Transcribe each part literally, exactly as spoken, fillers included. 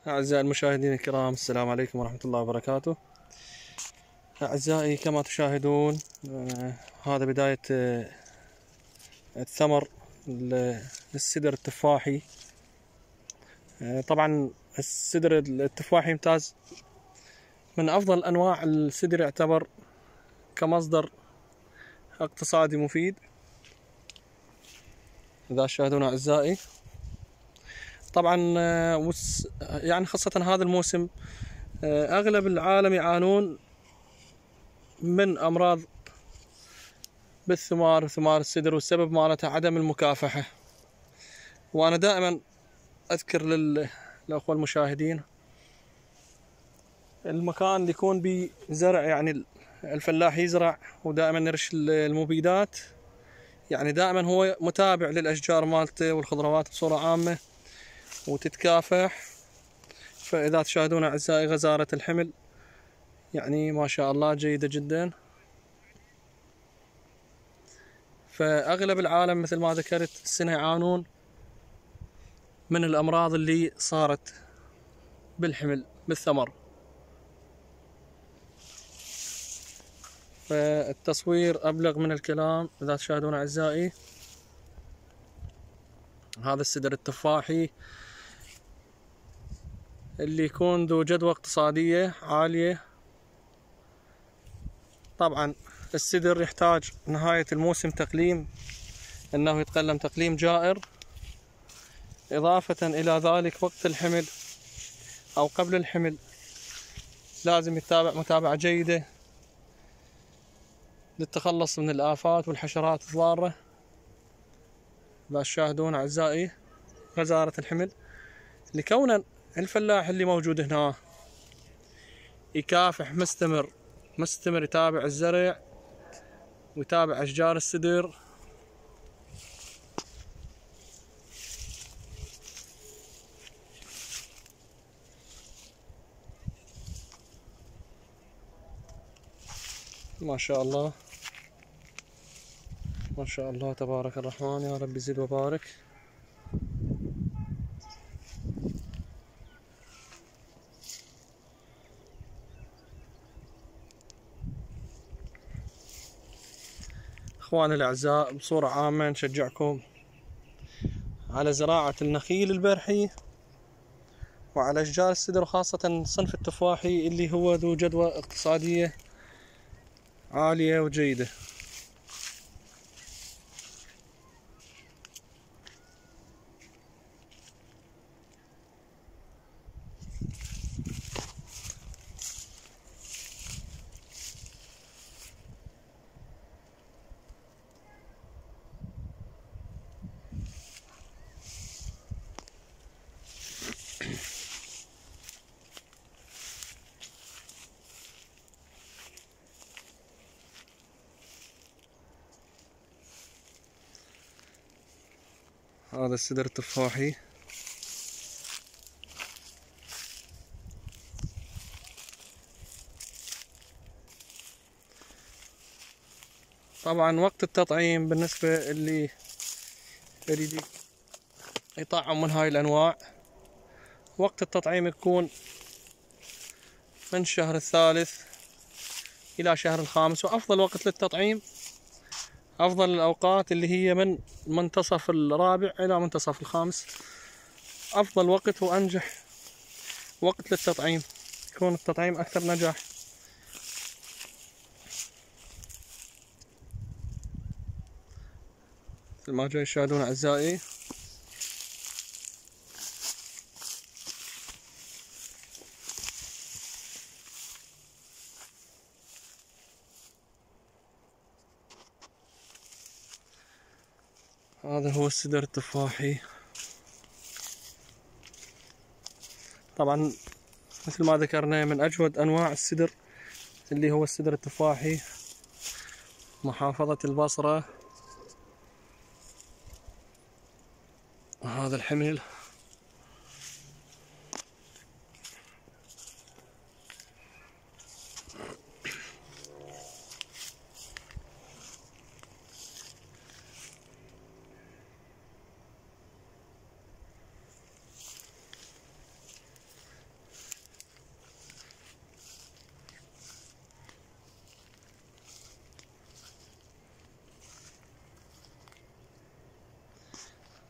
أعزائي المشاهدين الكرام، السلام عليكم ورحمة الله وبركاته. أعزائي كما تشاهدون آه هذا بداية آه الثمر للسدر التفاحي. آه طبعا السدر التفاحي يمتاز، من أفضل أنواع السدر، يعتبر كمصدر اقتصادي مفيد. إذا تشاهدون أعزائي، طبعا آه يعني خاصة هذا الموسم آه أغلب العالم يعانون من أمراض بالثمار، ثمار السدر، والسبب مالتها عدم المكافحة. وأنا دائما أذكر للأخوة المشاهدين المكان اللي يكون بزرع، يعني الفلاح يزرع ودائما يرش المبيدات، يعني دائما هو متابع للأشجار مالته والخضروات بصورة عامة وتتكافح. فإذا تشاهدون أعزائي غزارة الحمل يعني ما شاء الله جيدة جدا. فأغلب العالم مثل ما ذكرت السنة يعانون من الأمراض اللي صارت بالحمل بالثمر. فالتصوير أبلغ من الكلام. إذا تشاهدون أعزائي هذا السدر التفاحي اللي يكون ذو جدوى اقتصادية عالية. طبعا السدر يحتاج نهاية الموسم تقليم، أنه يتقلم تقليم جائر. إضافة إلى ذلك وقت الحمل أو قبل الحمل لازم يتابع متابعة جيدة للتخلص من الآفات والحشرات الضارة. لا تشاهدون أعزائي غزارة الحمل، لكون الفلاح اللي موجود هنا يكافح مستمر مستمر، يتابع الزرع ويتابع أشجار السدر. ما شاء الله ما شاء الله تبارك الرحمن، يا رب يزيد وبارك. اخواني الاعزاء، بصورة عامة نشجعكم على زراعة النخيل البرحي وعلى اشجار السدر، وخاصة صنف التفاحي اللي هو ذو جدوى اقتصادية عالية وجيدة. هذا السدر التفاحي طبعا وقت التطعيم بالنسبة اللي يريد يطعم من هاي الأنواع، وقت التطعيم يكون من الشهر الثالث إلى شهر الخامس. وأفضل وقت للتطعيم، أفضل الأوقات اللي هي من منتصف الرابع إلى منتصف الخامس. أفضل وقت وأنجح وقت للتطعيم، يكون التطعيم أكثر نجاح. مثل ما جاي تشاهدون أعزائي هذا هو السدر التفاحي. طبعا مثل ما ذكرنا من أجود أنواع السدر اللي هو السدر التفاحي، محافظة البصرة. وهذا الحمل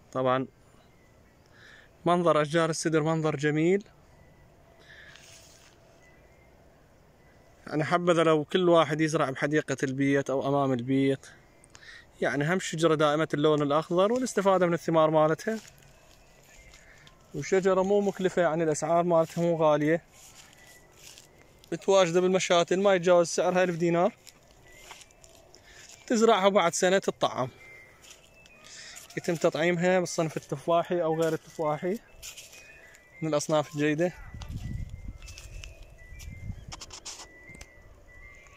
طبعا منظر أشجار السدر منظر جميل. يعني حبذا لو كل واحد يزرع بحديقة البيت أو أمام البيت. يعني هم شجرة دائمة اللون الأخضر والاستفادة من الثمار مالتها، وشجرة مو مكلفة، يعني الأسعار مالتها مو غالية، متواجدة بالمشاتل ما يتجاوز سعرها ألف دينار. تزرعها وبعد سنة تطعم، يتم تطعيمها بالصنف التفاحي أو غير التفاحي من الأصناف الجيدة.